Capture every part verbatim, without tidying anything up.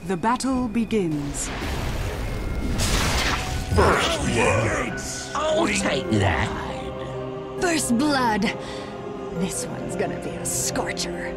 The battle begins. First blood. I'll take that. First blood. This one's gonna be a scorcher.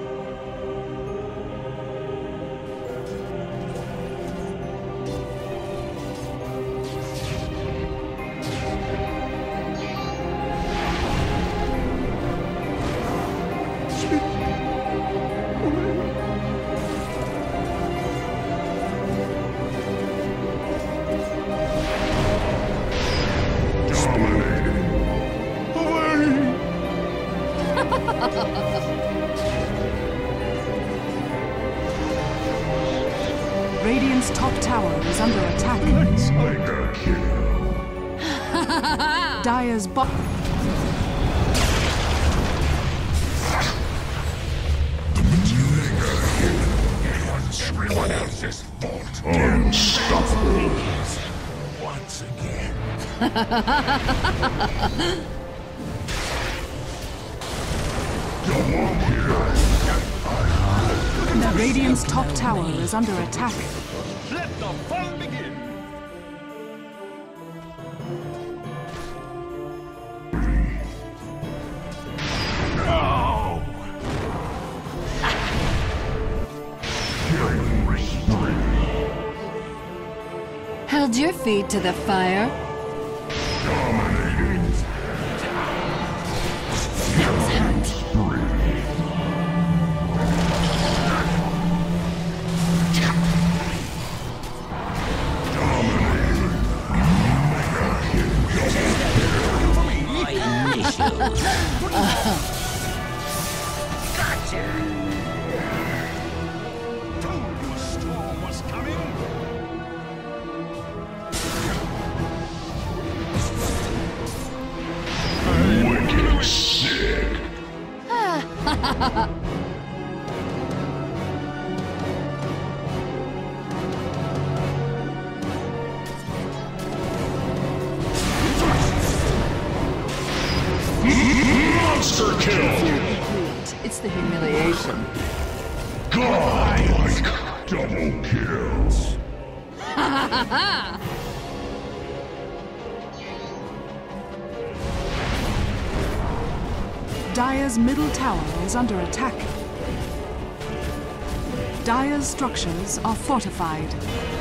Radiant's top tower is under attack. Let's mega kill. Dire's bot. The mega kill. Everyone else's fault. Unstoppable. Once again. Double kill. Radiant's top tower is under attack. Let the fun begin! No! Killing spree. Held your feet to the fire. Dominating. Killing spree. Gotcha! Told you a storm was coming! Wicked sick. Monster kill! It's the humiliation. Godlike double kills. Dire's middle tower is under attack. Dire's structures are fortified.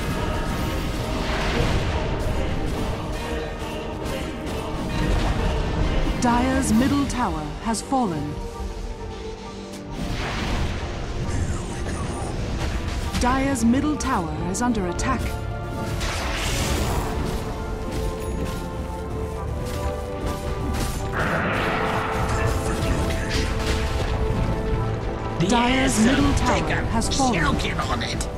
Dire's middle tower has fallen. Dire's middle tower is under attack. Dire's middle tower has fallen. Choking on it.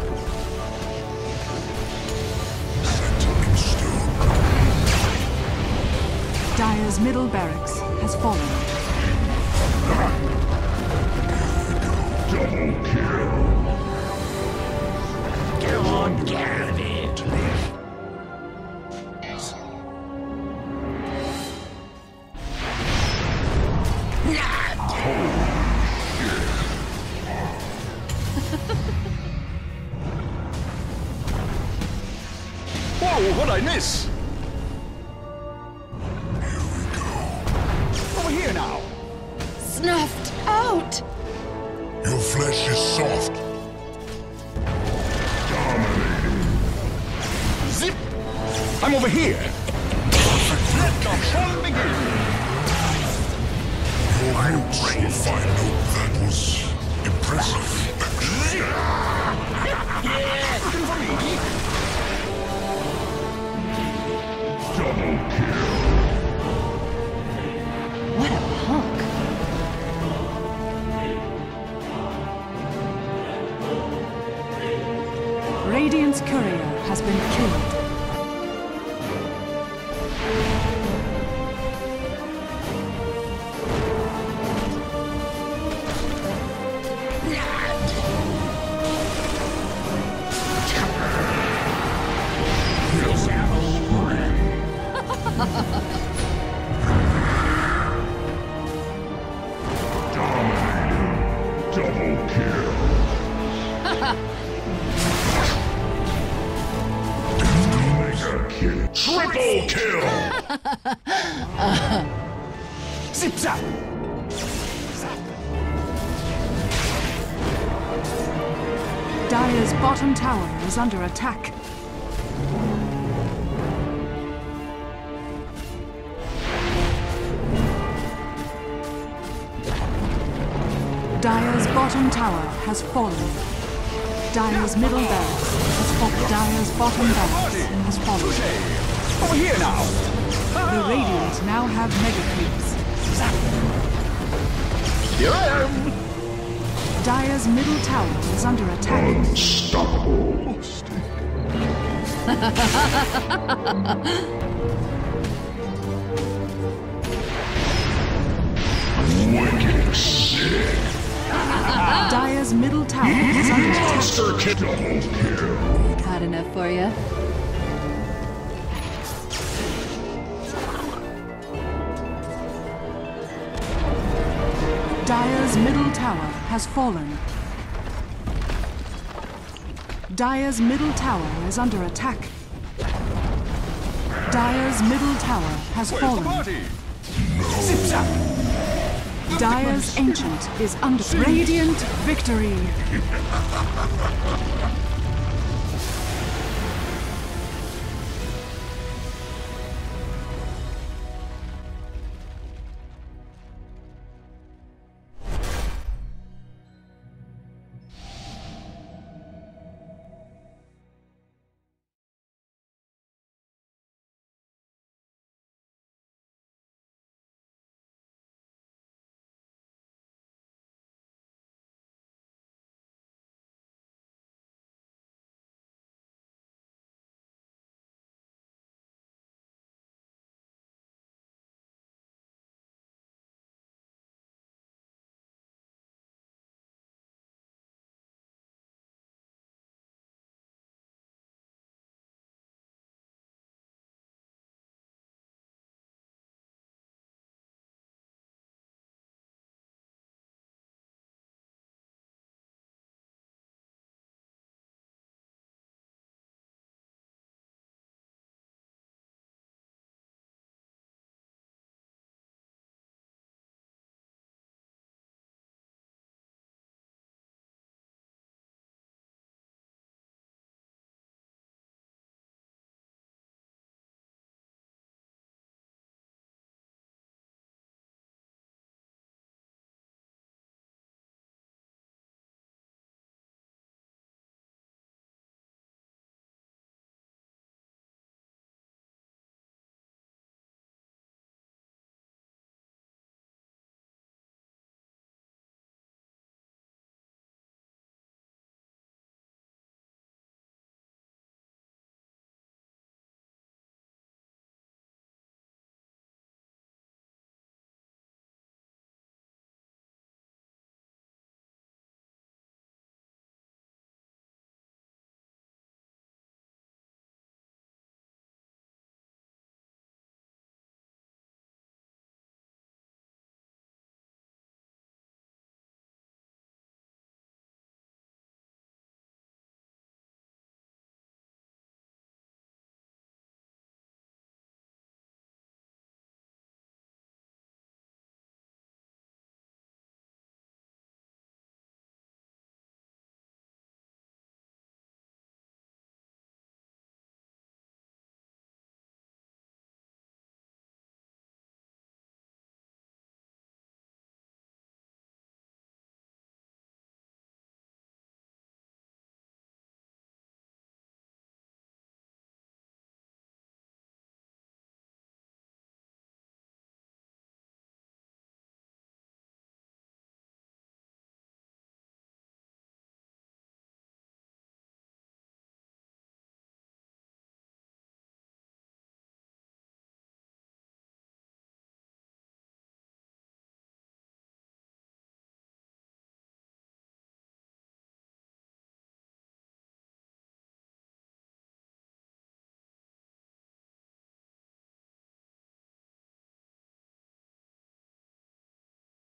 Dire's middle barracks has fallen. Double kill. Come on, get it. Whoa, what'd I miss? Over here now! Snuffed out! Your flesh is soft. Dominating. Zip! I'm over here! Let the fun begin! Your roots will find out that was impressive. Looking for me? Double kill. What a hunk. Radiant's courier has been killed. Dominating. Double kill. Zap! Dire's bottom tower is under attack. Dire's bottom tower has fallen. Dire's middle barracks has fallen. Dire's bottom barracks has fallen. Over here now! The Radiant now have mega creeps. Here I am! Dire's middle tower is under attack. Unstoppable. Wicked sick. Dire's middle tower is under attack. Monster kill. Double kill. Hot enough for you? Dire's middle tower has fallen. Dire's middle tower is under attack. Dire's middle tower has Where's the fallen. party? Zip zap! Dire's ancient is under. Radiant victory.